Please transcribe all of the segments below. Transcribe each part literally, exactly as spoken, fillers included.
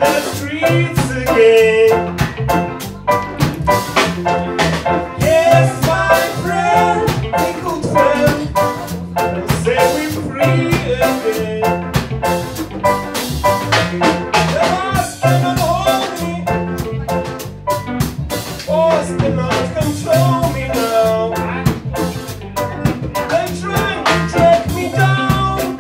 the streets again. Yes, my friend, a good friend, set me free again. The mask cannot hold me, force cannot control me now. They try to track me down,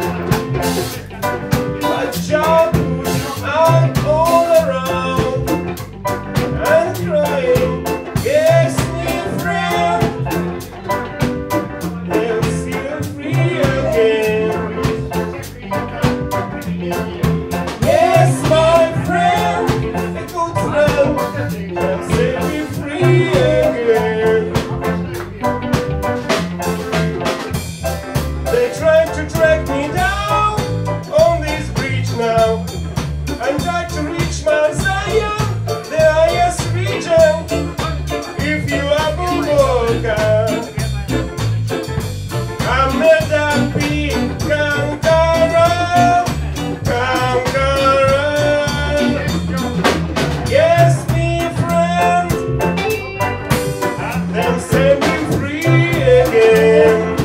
but John push out all around and crying. Yes, my friend, they'll set free again. Yes, my friend, a good friend, they'll set me free again. They tried to drag me down on this bridge now. I'm trying to reach Mount Zion, the highest region. If you are a walker, I'm not a big conqueror, conqueror. Yes, me friend, them set me free again.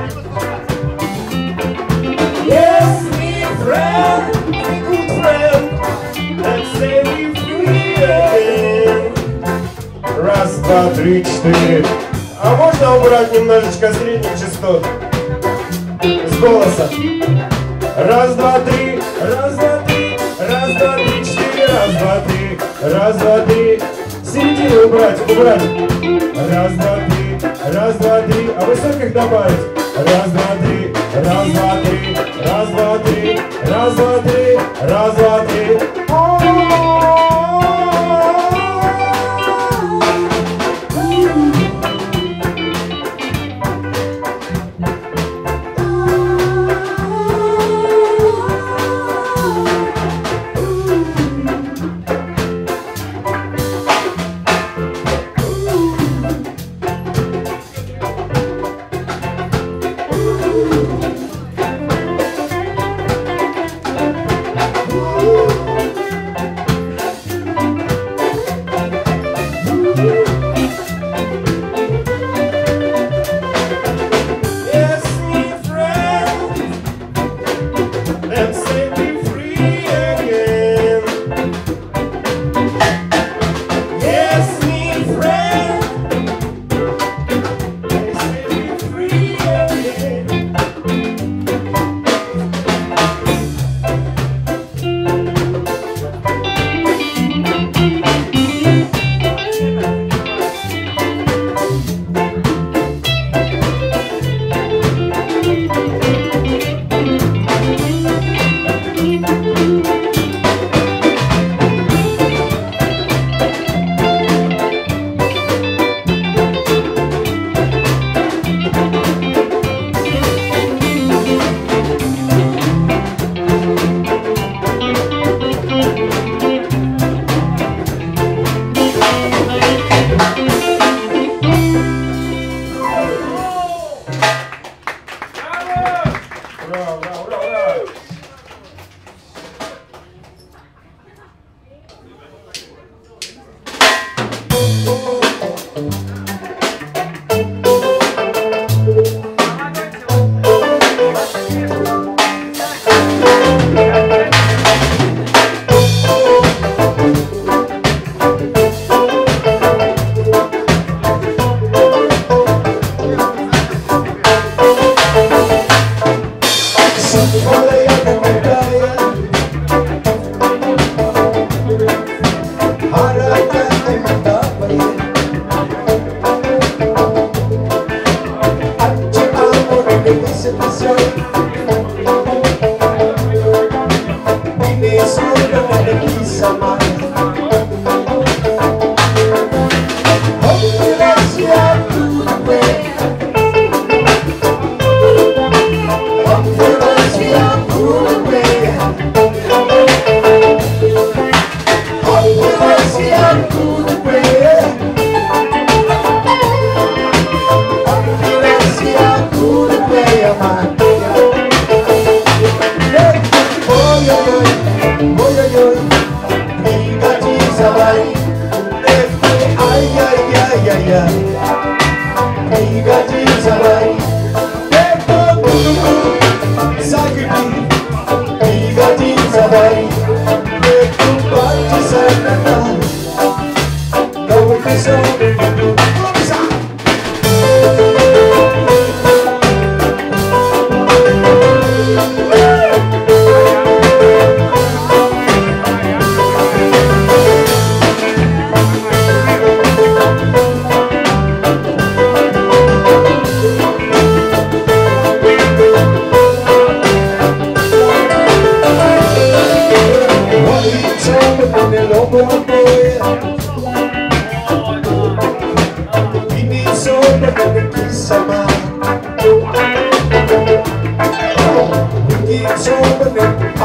Yes, me friend, me good friend, them set me free again. Раз, два, три, четыре. А можно убрать немножечко средних частот с голоса? Раз, два, три, раз, два, три, раз, два, три, четыре, раз, два, три, раз, два, три. Середину убрать, убрать. Раз, два, три, раз, два, три. А высоких добавить. Раз, два, три, раз, два, три, раз, два, три, раз, два, три, раз, два, три. Ooh.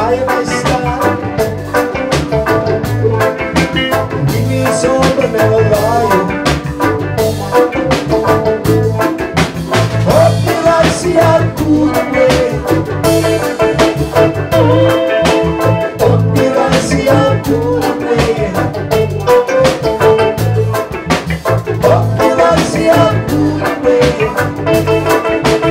high in my sky. Give me some but never lie. Hope till I see a good way. Hope till I see a good way. Hope till I see a good way.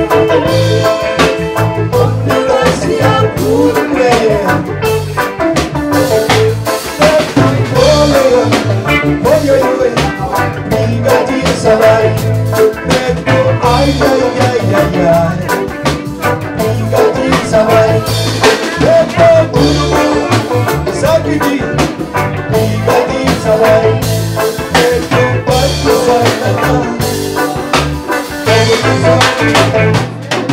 Ay, ay, ay, ay, ay, Ingatin sabay, Lepo, Sakiti, Ingatin sabay, Lepo, Pagkusay na na, Pagkusay.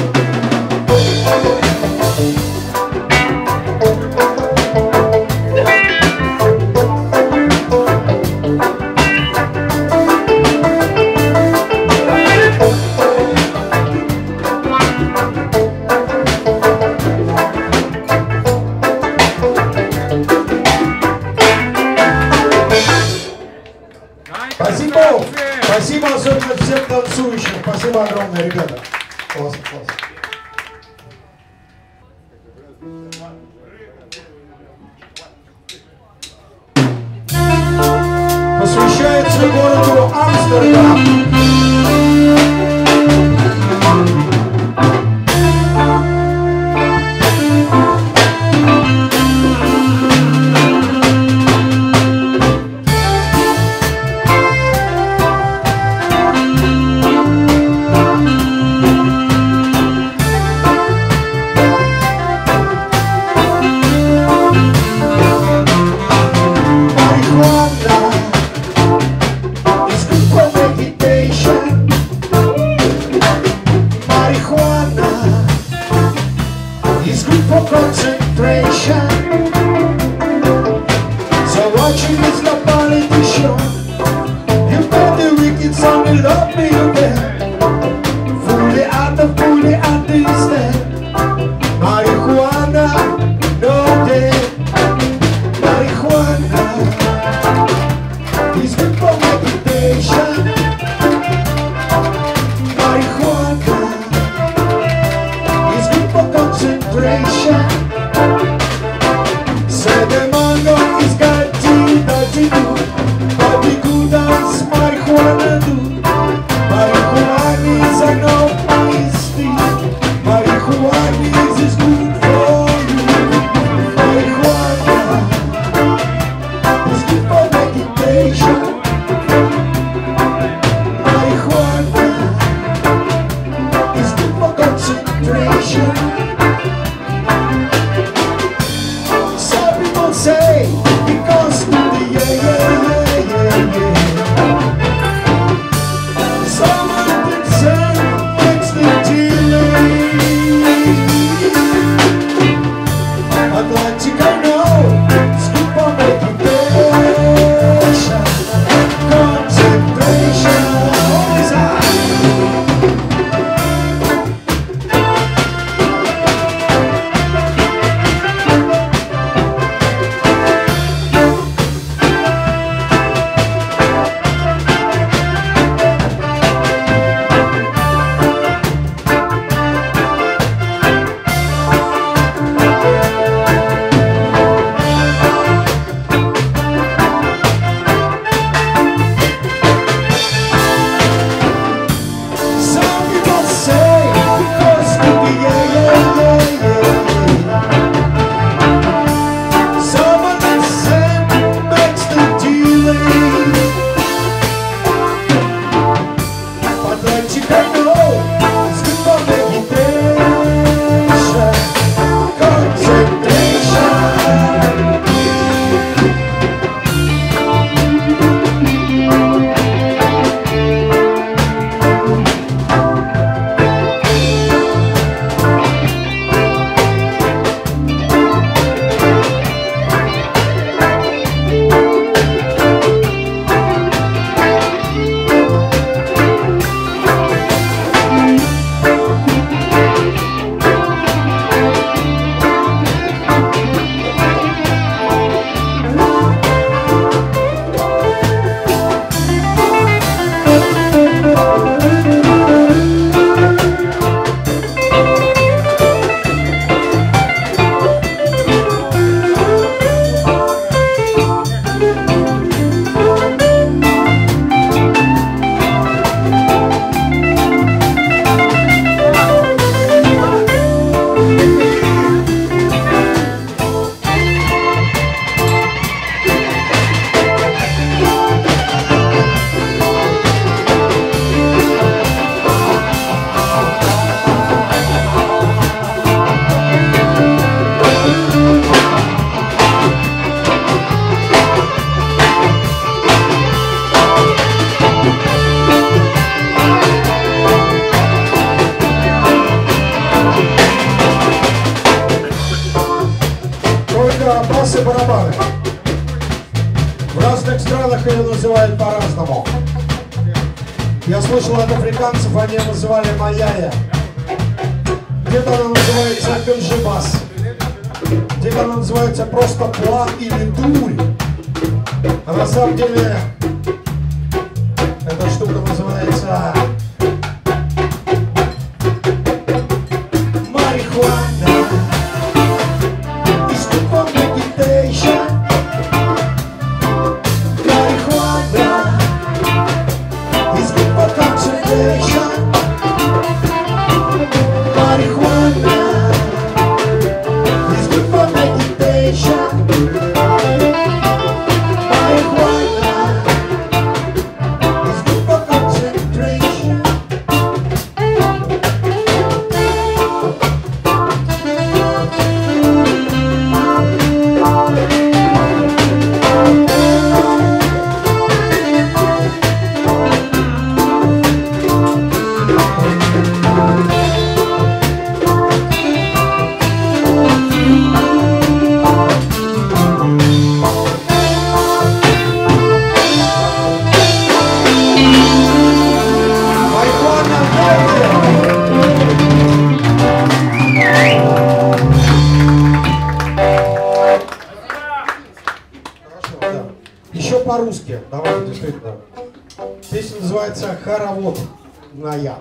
Спасибо! Спасибо особенно всем танцующим. Спасибо огромное, ребята. Классно, классно. Посвящается городу Амстердам. It's good for every day. называется бас и барабаны. В разных странах ее называют по-разному. Я слышал от африканцев, они ее называли маяя. Где-то она называется канжибас. Где-то она называется просто пла или дурь. А на самом деле эта штука называется марихуана. It's good for meditation. Marijuana is good for concentration. Marijuana is good for meditation. Marijuana is good for concentration. Еще по-русски, давайте действительно. Песня называется «Хоровод на я».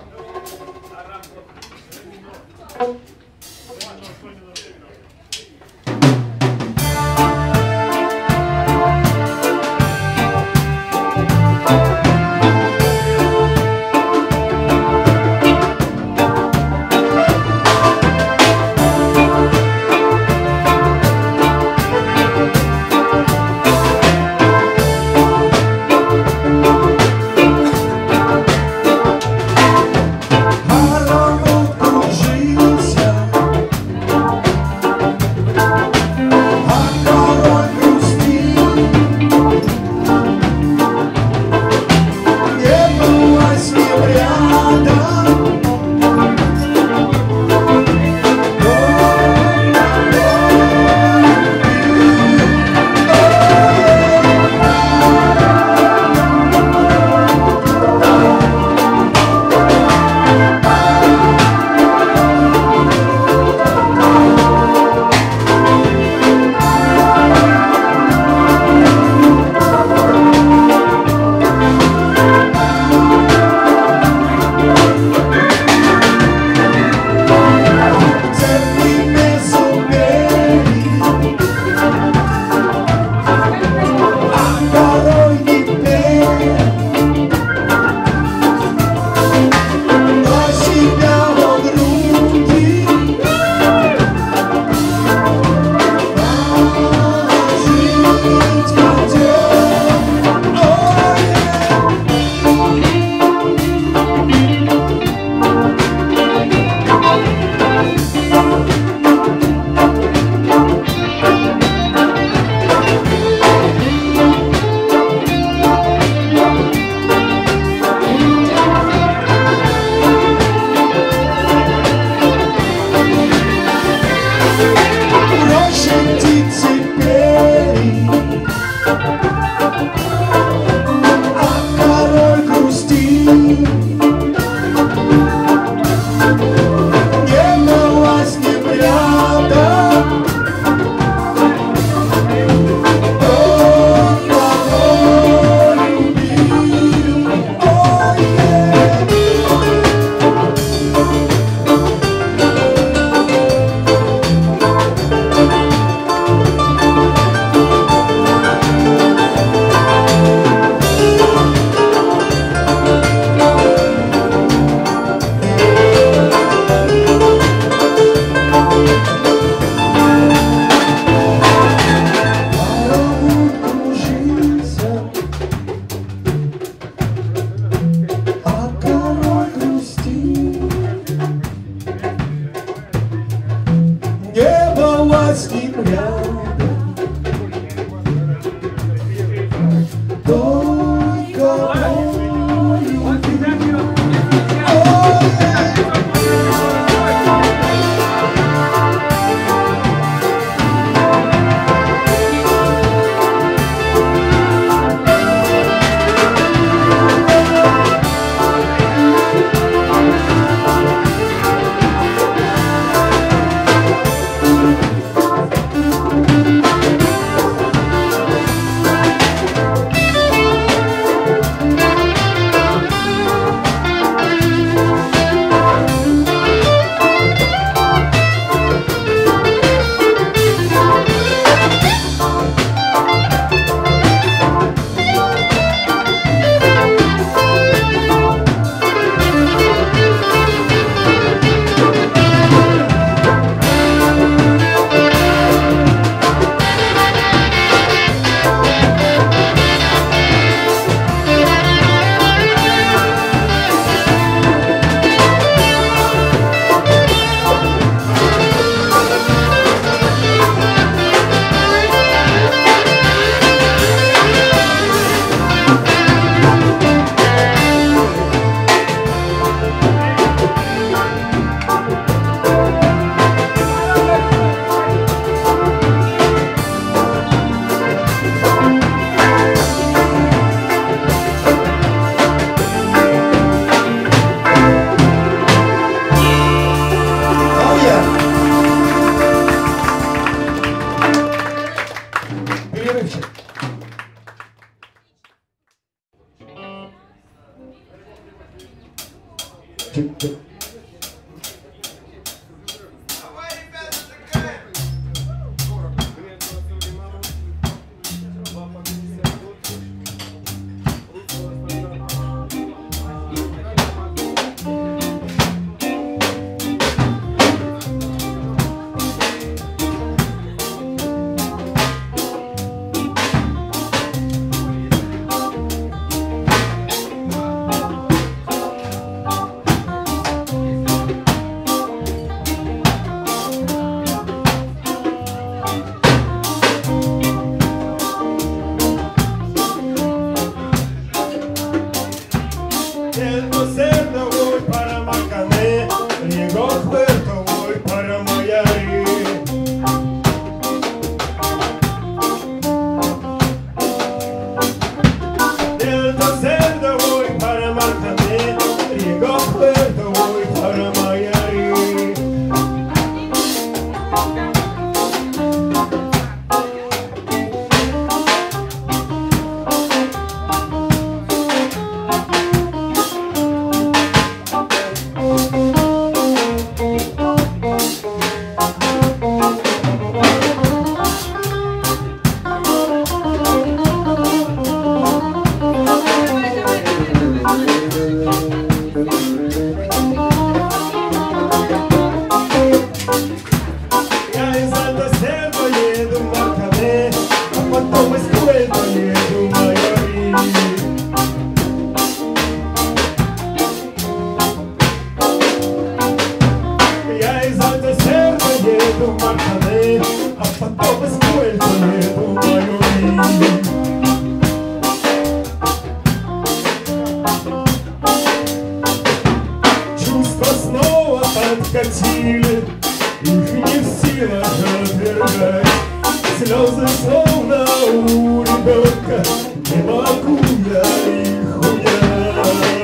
чик-чик. Подкатили, их не в силах отвергать. Слезы словно у ребенка, не могу я их унять.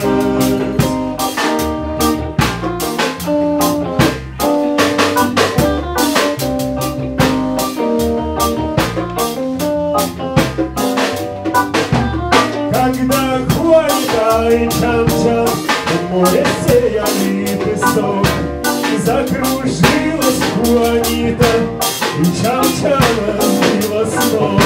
Когда Хуанька и Чан-Чан в море сеяли песок, закружилась Хуанита, и Чан-Чана сбила с ног.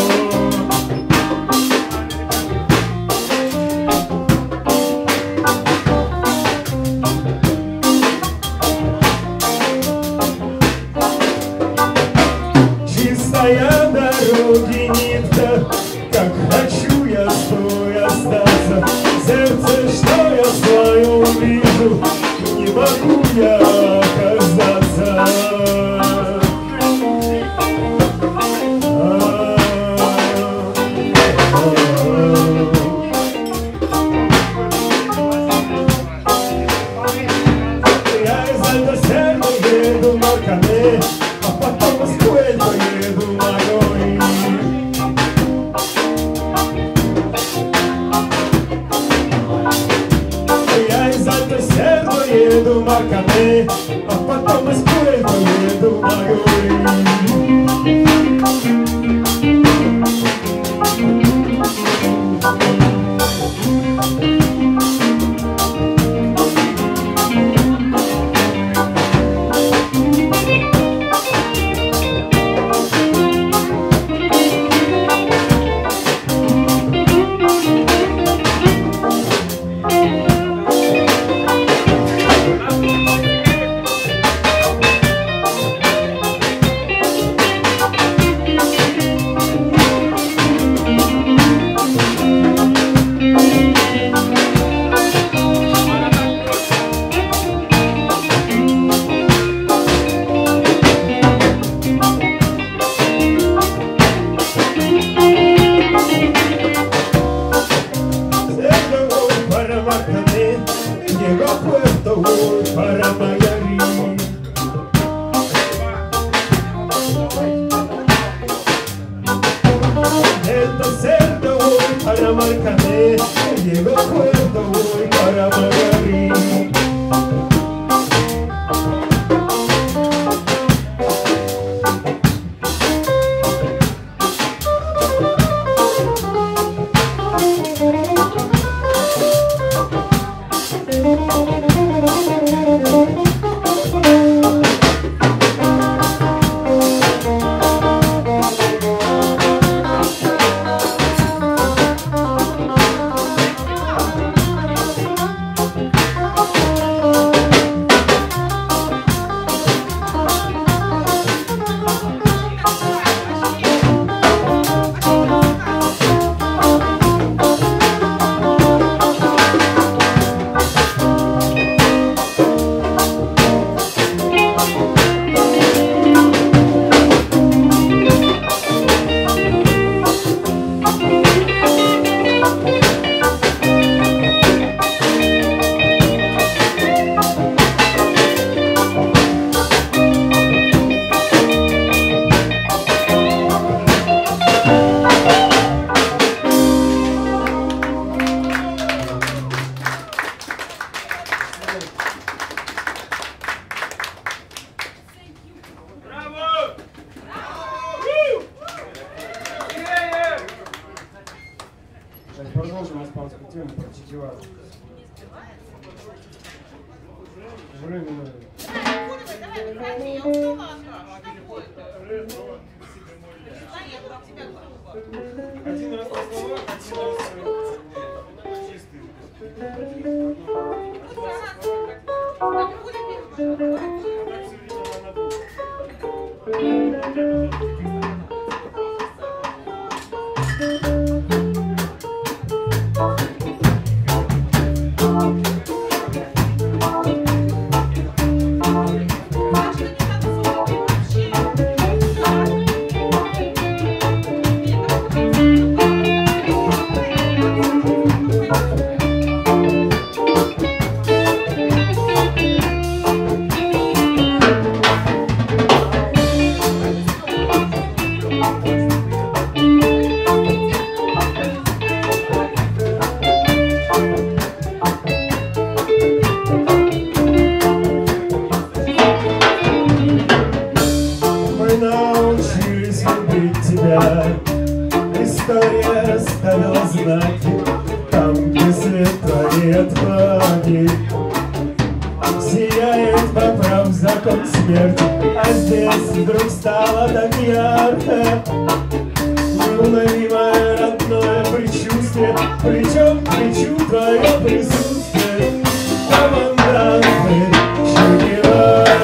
Чистая дороги нитка, как хочу я с тобой остаться. Сердце, что я свое вижу, не могу я оказаться. Я из Альдосердо еду на коне, а потом из Пуэльто еду на горе. Я из Альдосердо еду на коне, а потом из Пуэльто еду на горе. Llegó a Puerto, voy para Miami. Entonces voy para Marcané. Llegó a Puerto, voy para Miami. Thank you. тему про тетива. Временно. Давай, выходи, я устала от тобой-то. Заеду к тебе группа. Один раз на словах, один раз чистый. Так, хули пишешь? История оставила знаки там, где света и отваги. Сияет поправ закон смерти, а здесь вдруг стало так ярко. Неуловимое родное предчувствие, причем кричу твое присутствие. Команданты Че Гевара.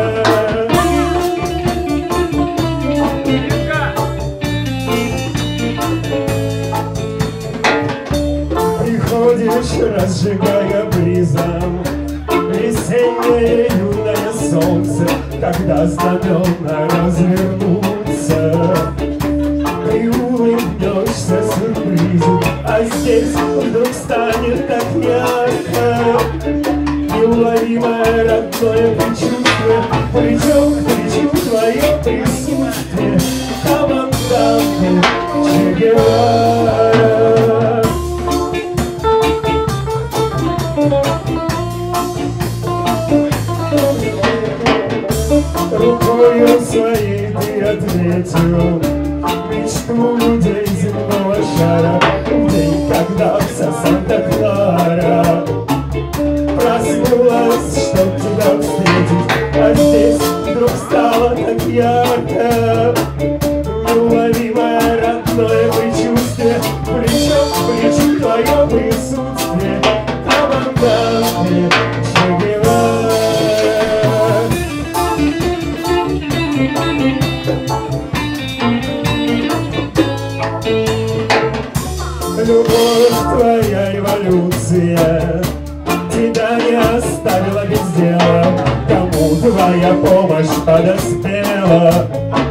Разжигая бризом весеннее юное солнце, когда знамена развернутся, ты улыбнешься сюрпризу, а здесь вдруг станет так ярко. Неуловимое родное предчувствие, причем кричу твое присутствие. Команданты Че Гевара. Рукою своей ты ответил мечту людей земного шара в день, когда вся Санта-Клара проснулась, чтоб тебя встретить, а здесь вдруг стало так ярко. Неуловимое родное предчувствие, причем кричу твое присутствие. Команданты Че Гевара. Любовь твоя эволюция тебя не оставила без дела, кому твоя помощь подоспела.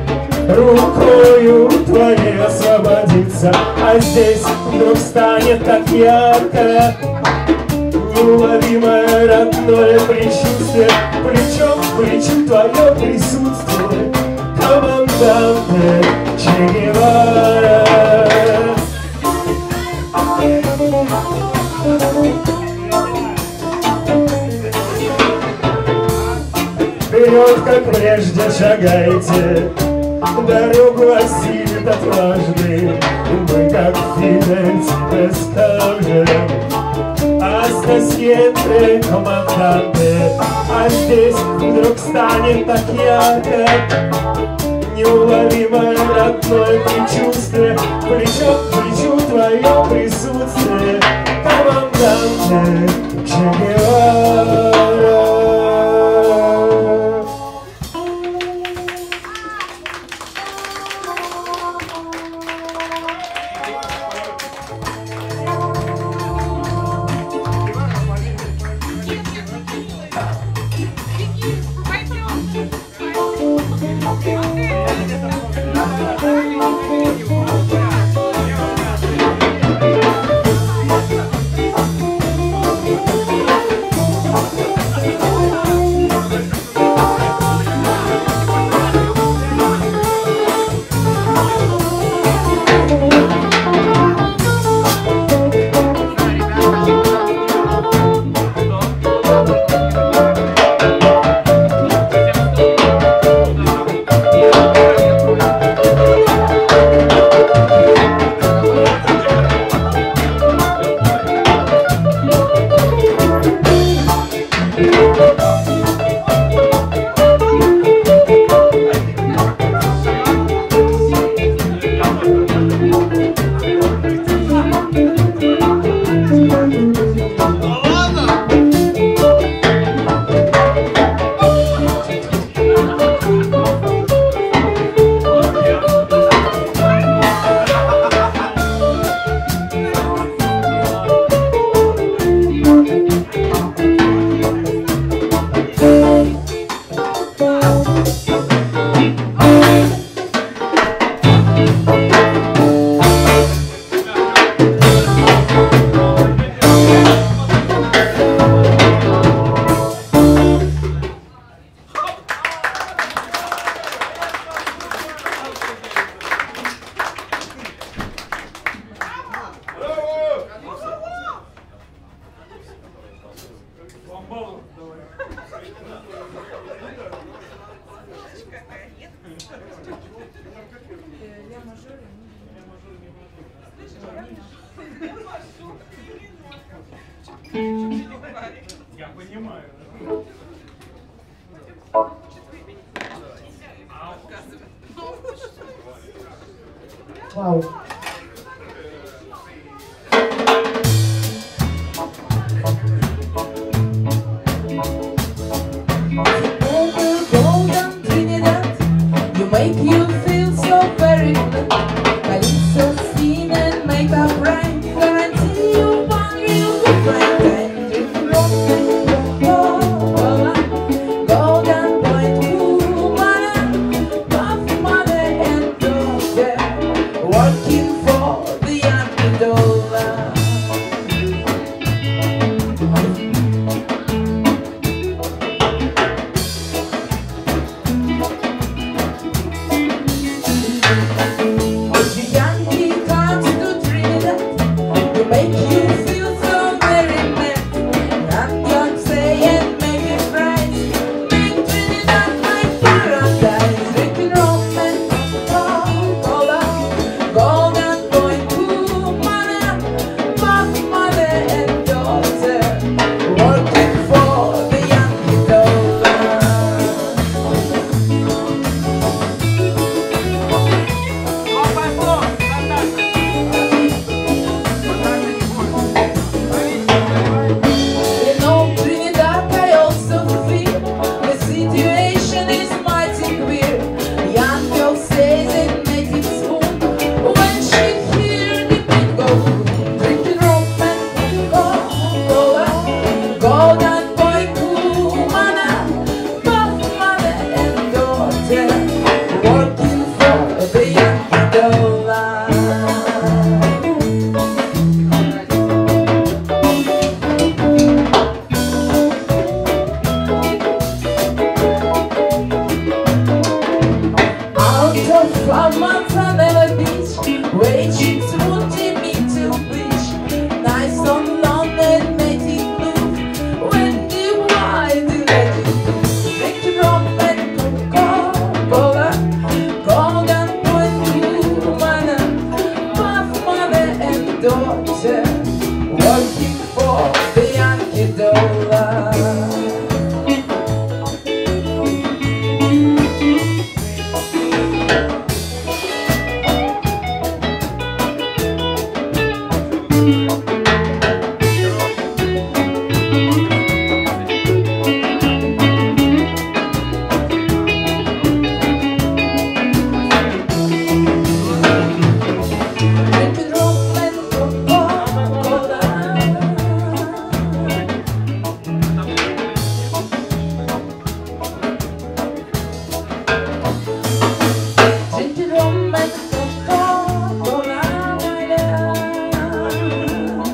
Рукою твоей освободиться, а здесь вдруг станет так ярко. Неуловимое родное предчувствие, причем кричу твое присутствие. Команданты Че Гевара. Вперед, как прежде, шагайте, дорогу осилит отважный. Мы, как Фидель, тебе скажем: hasta siempre, команданты. А здесь вдруг станет так ярко. Неуловимое родное предчувствие, причем кричу твое присутствие. Команданты Че Гевара. Я понимаю. Вау. Golden Trinidad, you make you feel so very good. Calypso scene and makeup rain, guarantee you one real good friend. And if you Golden Point woman, tough mother and daughter, working for the Yankee dollar. Working for the Yankee dollar. Drinking rum and Coca-Cola.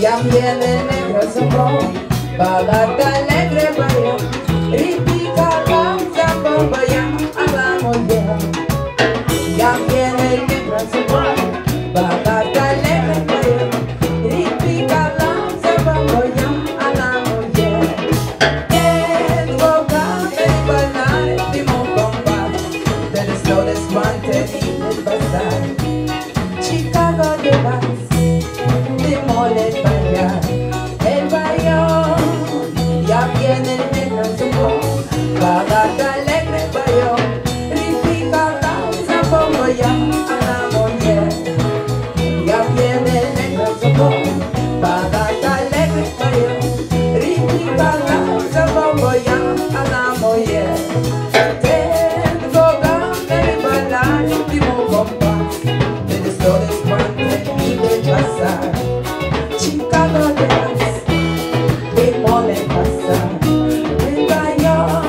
Ya viene el negro zumbón, balada alegre bayo, ripica lanza bomba ya a la mujer. Ya viene el negro zumbón, balada alegre bayo, ripica lanza bomba ya a la mujer. El vocal del bailar de mon compás, del slow desmantenido el bazar. Chicago de Bass, de mole bailar, el bayón, ya viene el negro zumbón, balada alegre bayón, ripica danza pongo ya a la mujer. Ya viene el negro zumbón, balada alegre bayón, ripica danza pongo ya a la mujer. Tengo ganas de bailar y un compás, de flores mantenido el bazar. Chicago de Bass, de mole pasar, el bayón.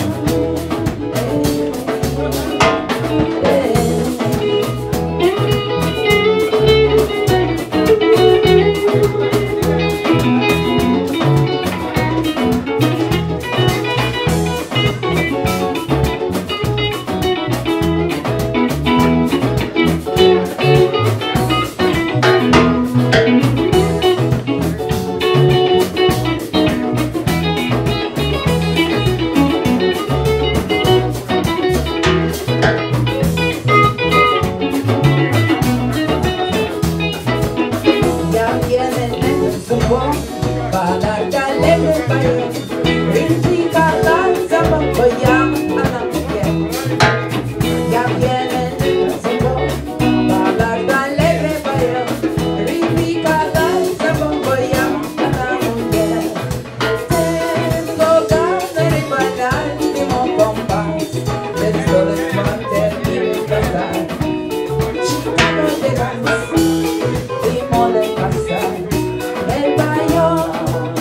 Eh, eh. Ya viene el negro zumbón, balada alegre bayón, ripica danza bomba ya a la mujer. Ya viene el negro zumbón, balada alegre bayón, ripica danza bomba ya a la mujer. Tengo ganas de bailar y mon compás, del sol desmantenido el bazar. Chicago de Bass, de mole pasar, el bayón.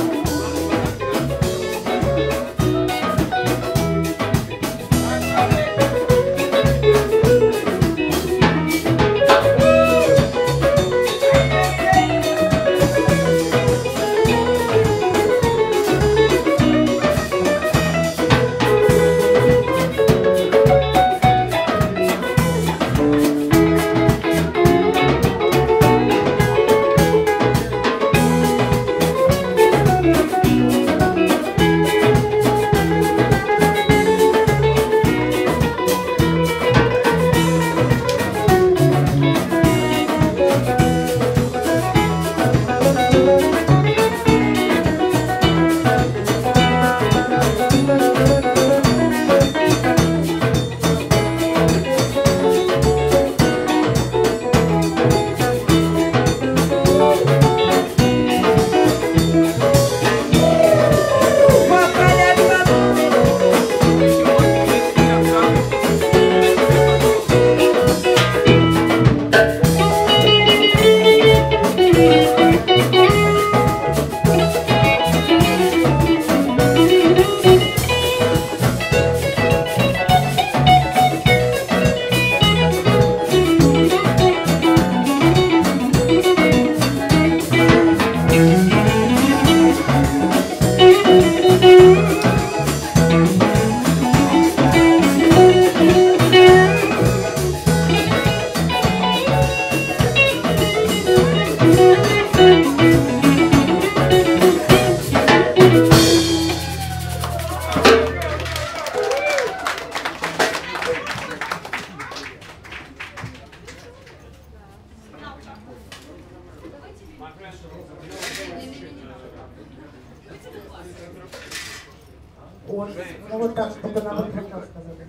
Он, ну вот так, чтобы на вот так сказать.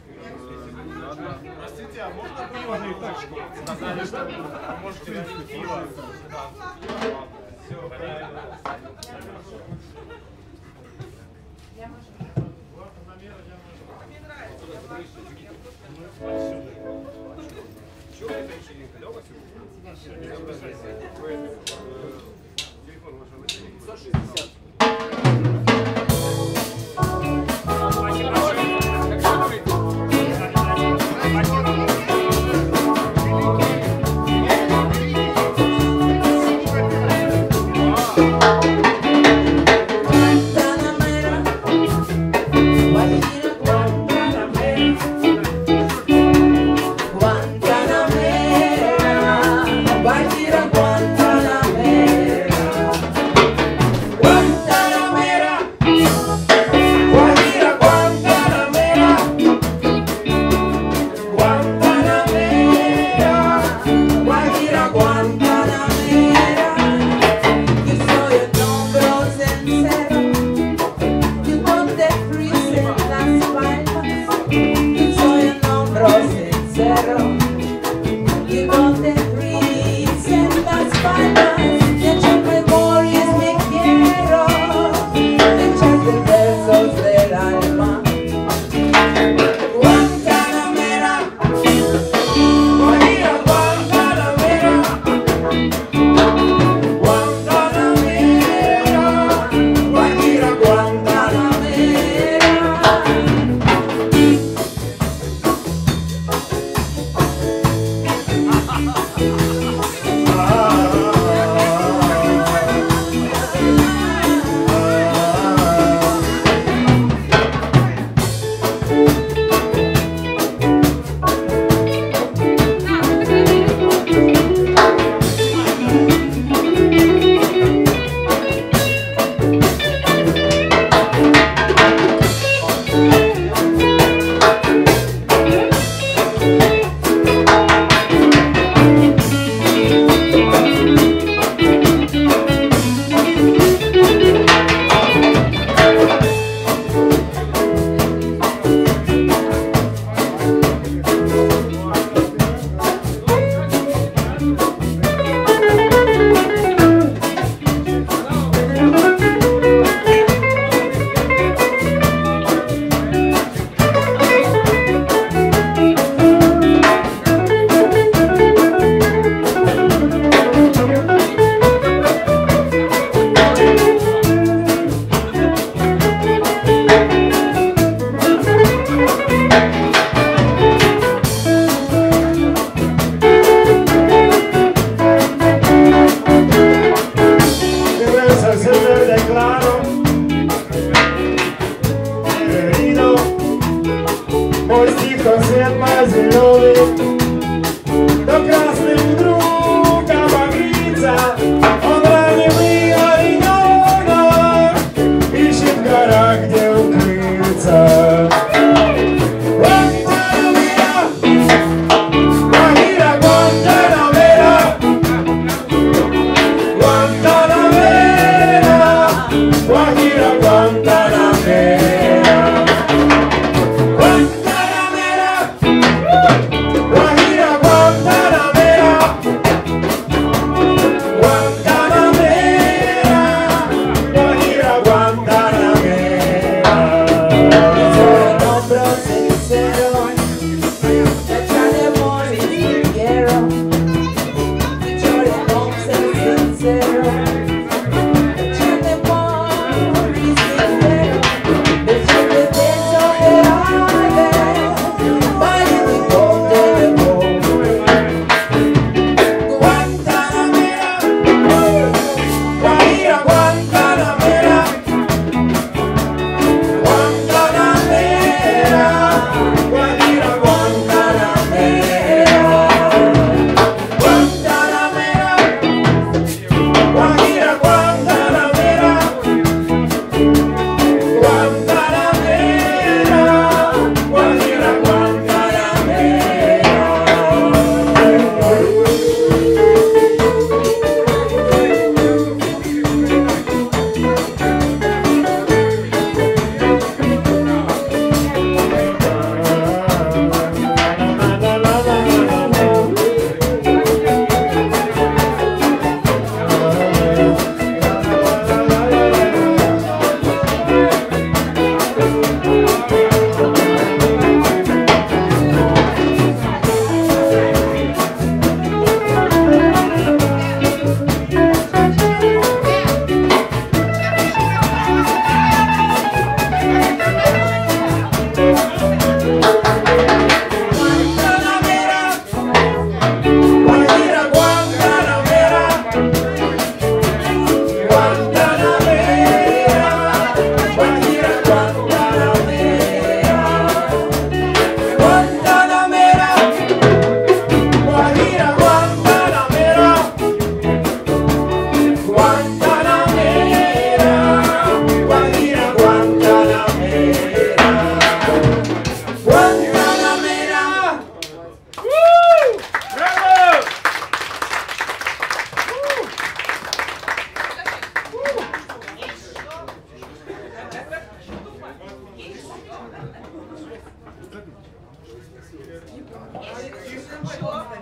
Простите, а можно пиво на итачку? Сказали, что можете дать пиво. Все, понятно. Чего это вечеринка? Лёва сегодня? Телефон вашего начальника. сто шестьдесят. Thank you.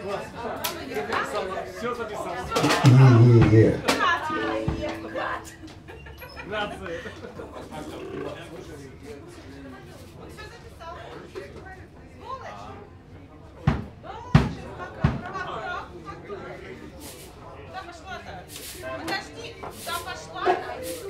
Все записал. И-и-и. Грация. Куда пошла-то? Подожди, куда пошла-то?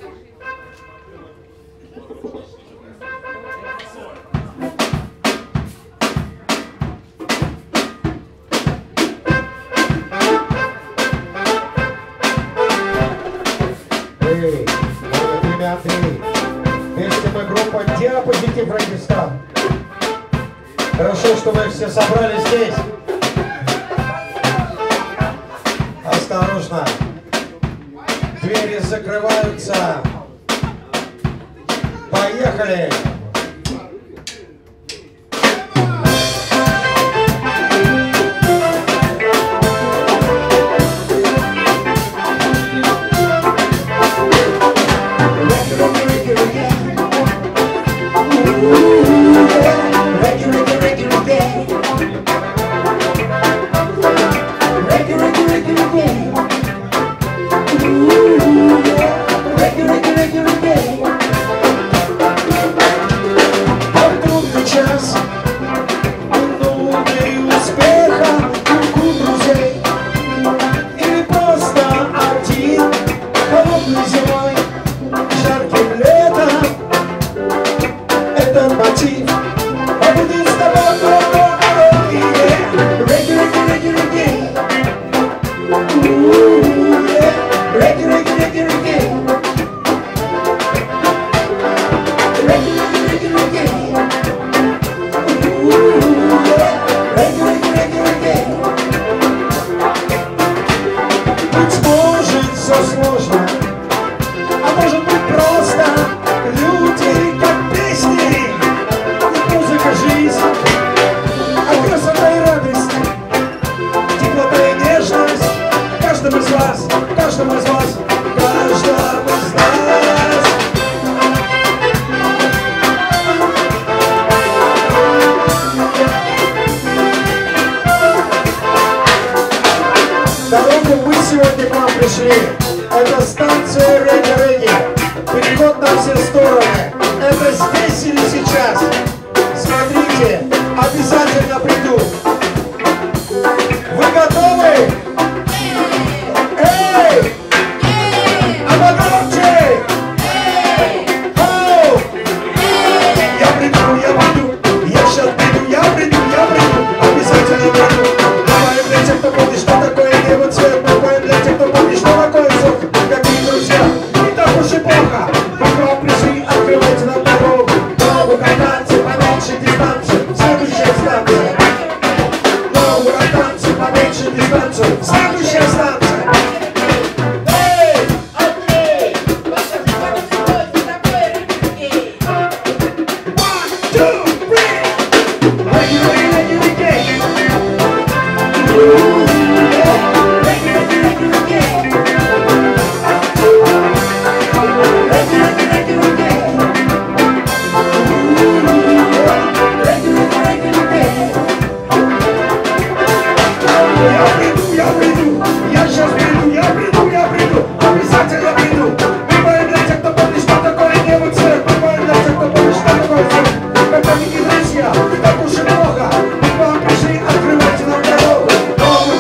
Эй, мы, ребята, эй. Вместе мы группа Диапозитив Радистан. Хорошо, что вы все собрались здесь. Осторожно. Двери закрываются. Поехали. Это станция Регги-Регги. Переход на все стороны. Это здесь или сейчас? Смотрите, обязательно приду. Вы готовы? Эй! А погромче! Оу! Я приду, я приду. Я сейчас приду, я приду, я приду. Обязательно приду. Бываем для тех, кто помнит, что такое небо цвет. Бываем для тех, кто помнит, что такое сон. Какие друзья, не так уж и плохо. Вы к вам пришли, открывайте нам дорогу. Новую кататься, поменьше дистанцию. Следующая станция. Новую кататься, поменьше дистанцию. Следующая станция. Эй! Окей! One, two, three! Reggae, reggae, reggae, reggae. Ooh, yeah. Reggae, reggae, reggae, reggae. Я приду, я приду, я сейчас приду, я приду, я приду, обязательно приду. Бываем для тех, кто помнит, что такое небо цвет. Бываем для тех, кто помнит, что такое сон. Как они, друзья, не так уж и плохо. Мы к вам пришли, открывайте нам дорогу. Новую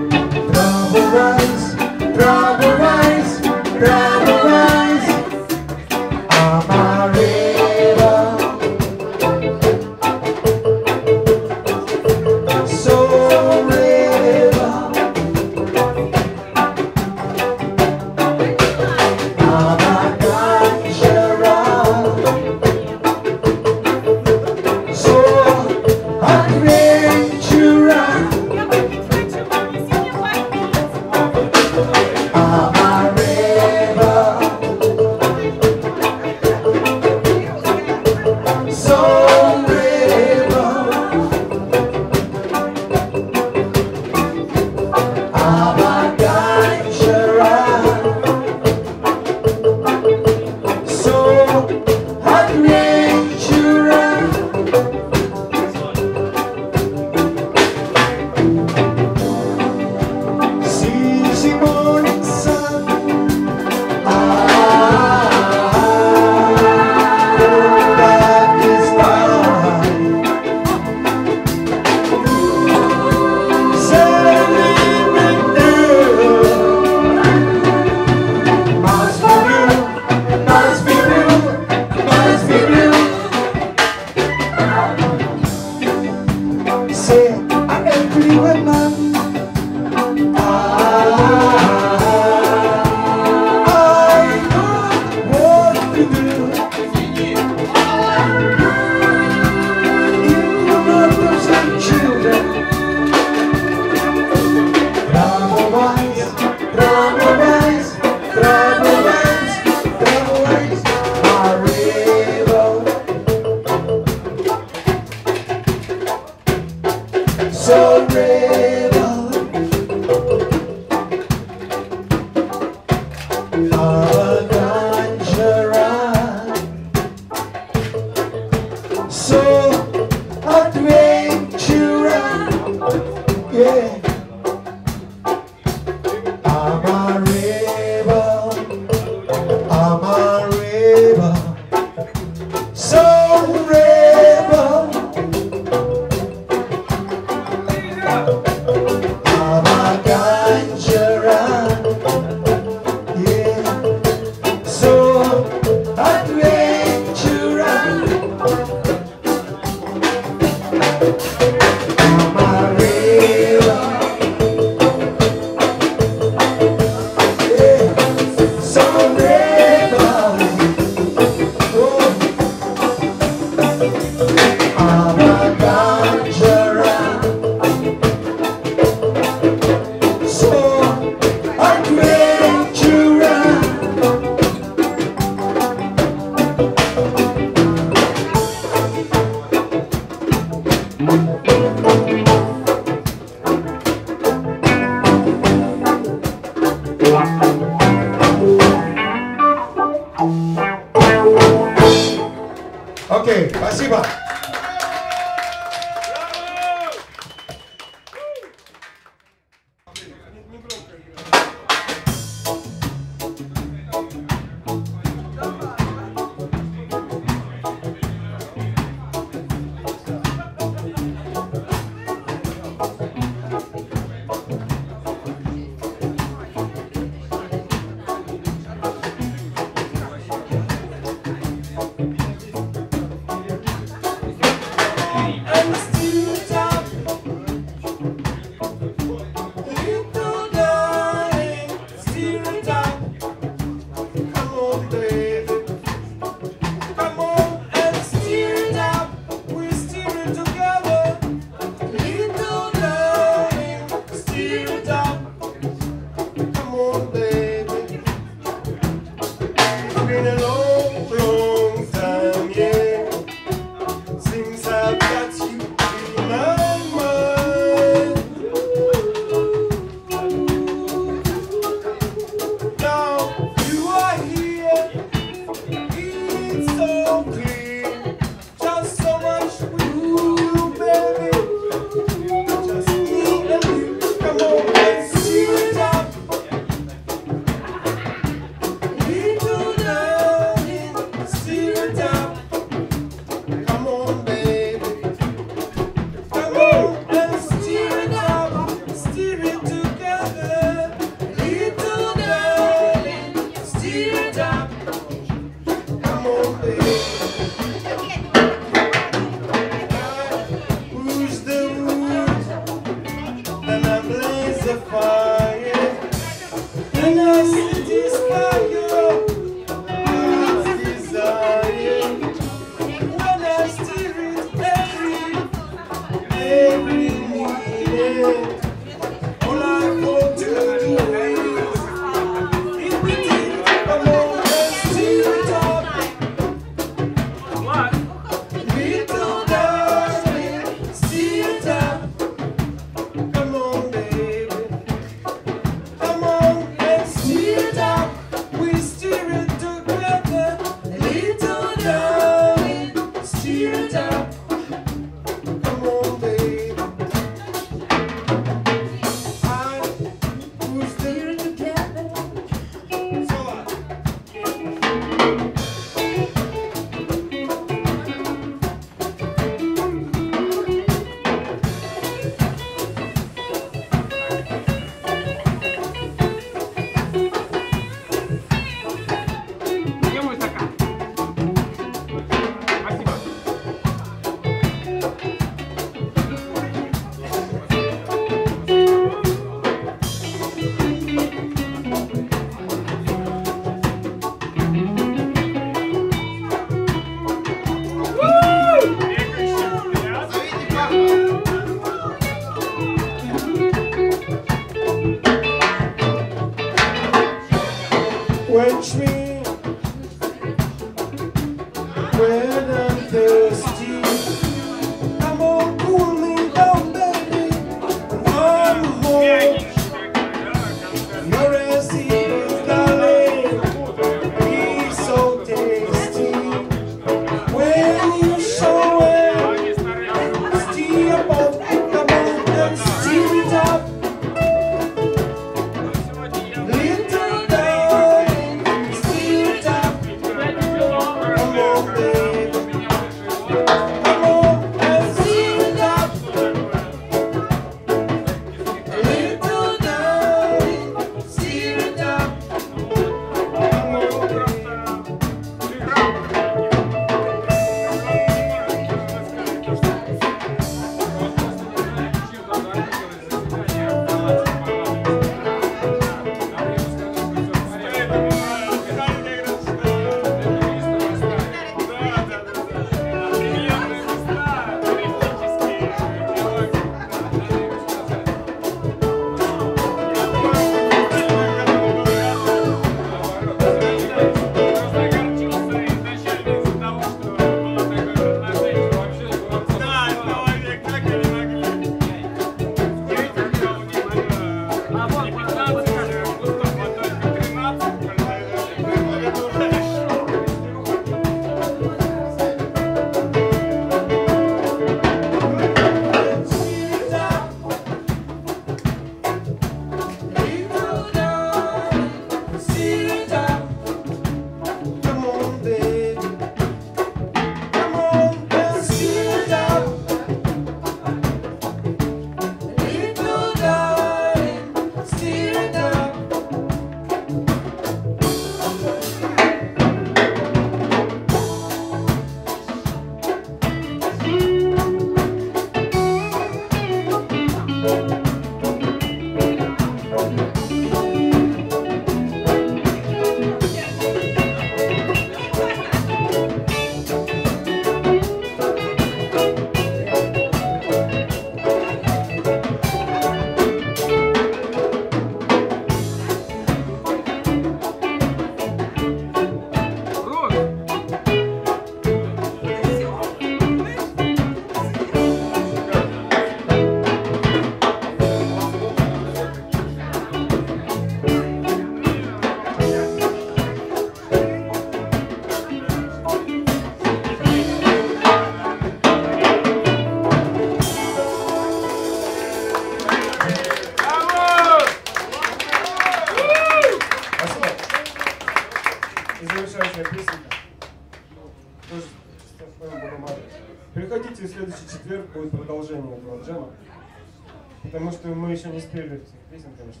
Приходите в следующий четверг, будет продолжение этого джема. Потому что мы еще не спели всех песен, конечно.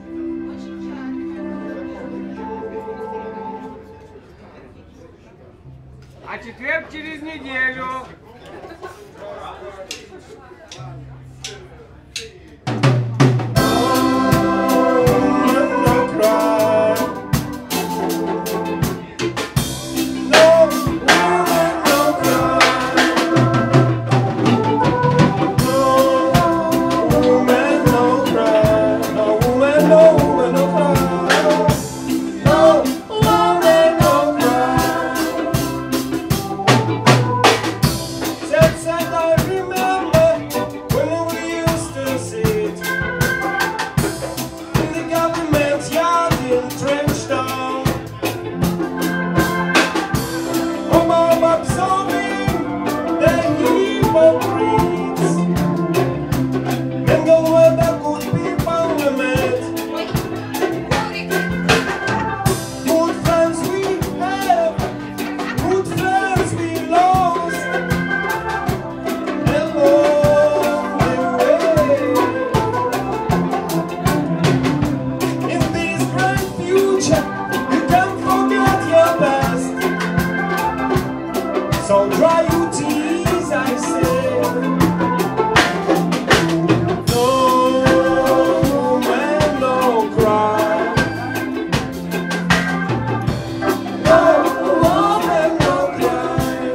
А четверг через неделю. So dry your tears, I say. No man, no cry. No woman, no cry.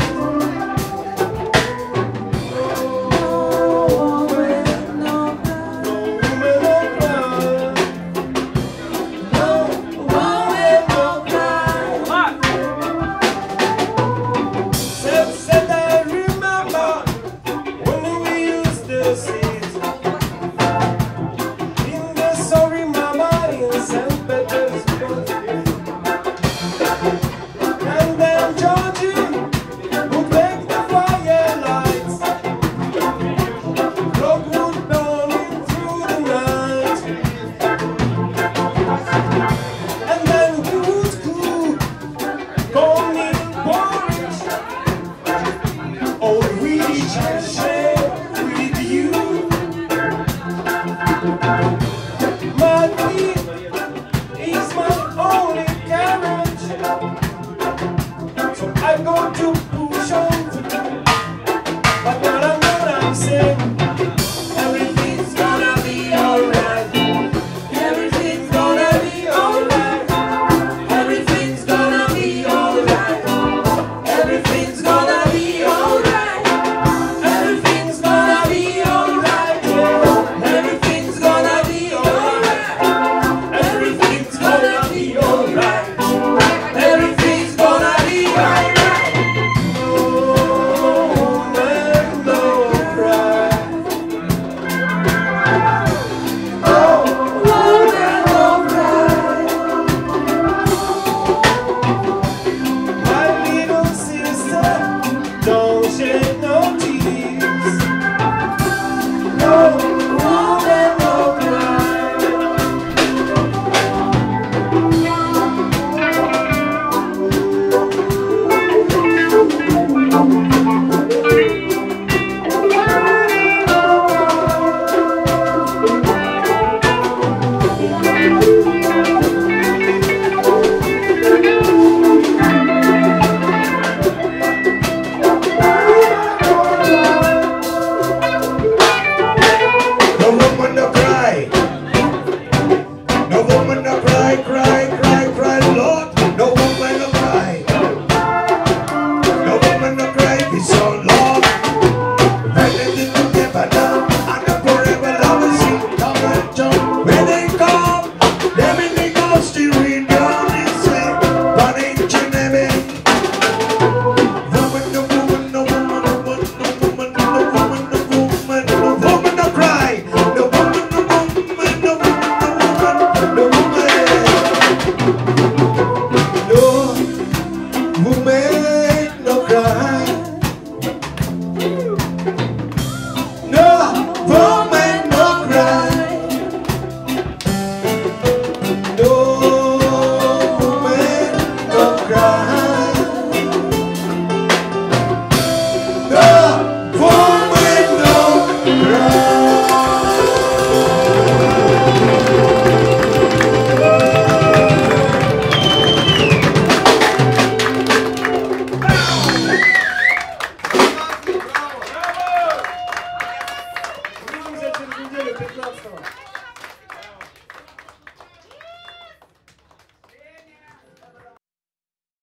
No woman, no cry. No woman, no cry. Said I remember when we used to sit in the sorry mama in Saint Petersburg, and then Georgie would make the firelights, love would burning through the night, and then we would cook, call me porridge. Oh, we just share with you.